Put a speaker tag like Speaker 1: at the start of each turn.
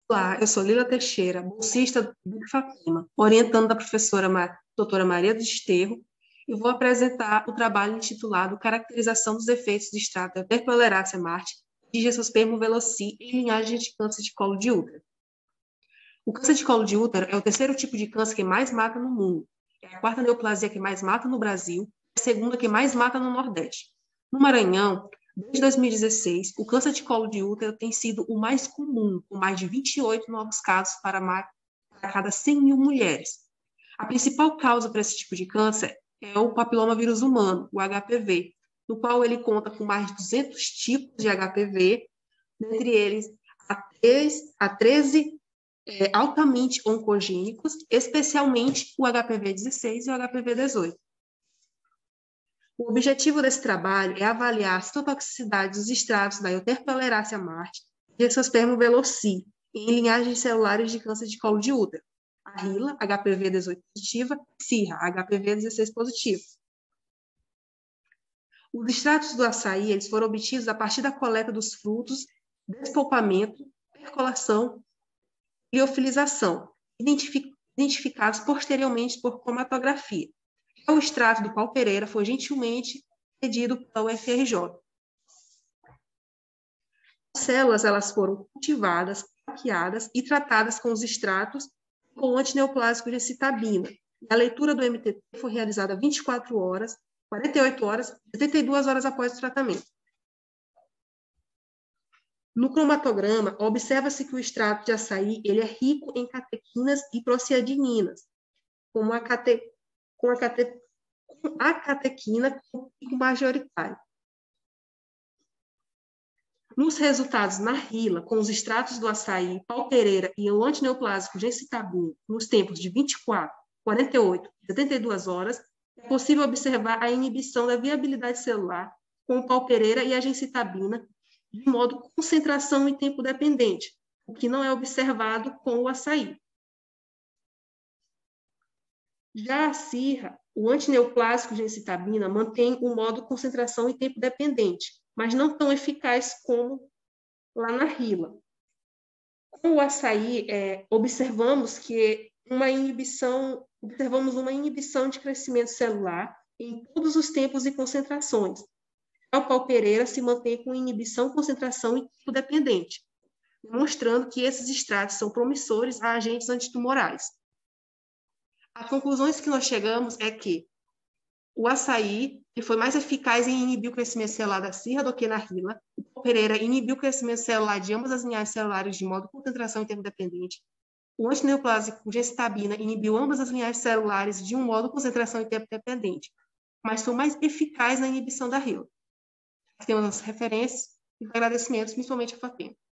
Speaker 1: Olá, eu sou Lila Teixeira, bolsista do IFAPEMA, orientando da professora doutora Maria do Desterro, e vou apresentar o trabalho intitulado Caracterização dos efeitos de extrato Euterpoeleracea marti e Gessospermo veloci em linhagem de câncer de colo de útero. O câncer de colo de útero é o terceiro tipo de câncer que mais mata no mundo. É a quarta neoplasia que mais mata no Brasil e a segunda que mais mata no Nordeste. No Maranhão, desde 2016, o câncer de colo de útero tem sido o mais comum, com mais de 28 novos casos para cada 100 mil mulheres. A principal causa para esse tipo de câncer é o papilomavírus humano, o HPV, no qual ele conta com mais de 200 tipos de HPV, dentre eles a 13 altamente oncogênicos, especialmente o HPV-16 e o HPV-18. O objetivo desse trabalho é avaliar a citotoxicidade dos extratos da Euterpoeleracea marti e Gessospermo veloci em linhagens celulares de câncer de colo de útero, a RILA, HPV-18 positiva, e CIRRA, HPV-16 positivo. Os extratos do açaí eles foram obtidos a partir da coleta dos frutos, despolpamento, percolação e liofilização, identificados posteriormente por cromatografia. O extrato do Paulo Pereira foi gentilmente cedido pela UFRJ. As células elas foram cultivadas, maquiadas e tratadas com os extratos com antineoplásico de citabina. A leitura do MTT foi realizada 24 horas, 48 horas e 72 horas após o tratamento. No cromatograma, observa-se que o extrato de açaí ele é rico em catequinas e prociadininas, como a catequina com pico majoritário. Nos resultados na RILA, com os extratos do açaí, Paulo Pereira e o antineoplásico gencitabina, nos tempos de 24, 48 e 72 horas, é possível observar a inibição da viabilidade celular com o Paulo Pereira e a gencitabina de modo concentração e tempo dependente, o que não é observado com o açaí. Já a CIRRA, o antineoplásico gencitabina mantém o modo concentração e tempo dependente, mas não tão eficaz como lá na RILA. Com o açaí, observamos uma inibição de crescimento celular em todos os tempos e concentrações. O Paulo Pereira se mantém com inibição, concentração e tempo dependente, demonstrando que esses extratos são promissores a agentes antitumorais. As conclusões que nós chegamos é que o açaí foi mais eficaz em inibir o crescimento celular da CIRRA do que na RILA. O Paulo Pereira inibiu o crescimento celular de ambas as linhagens celulares de modo concentração e tempo dependente. O antineoplásico gencitabina inibiu ambas as linhagens celulares de um modo concentração e tempo dependente, mas foi mais eficaz na inibição da RILA. Temos as referências e agradecimentos, principalmente a FAPEMA.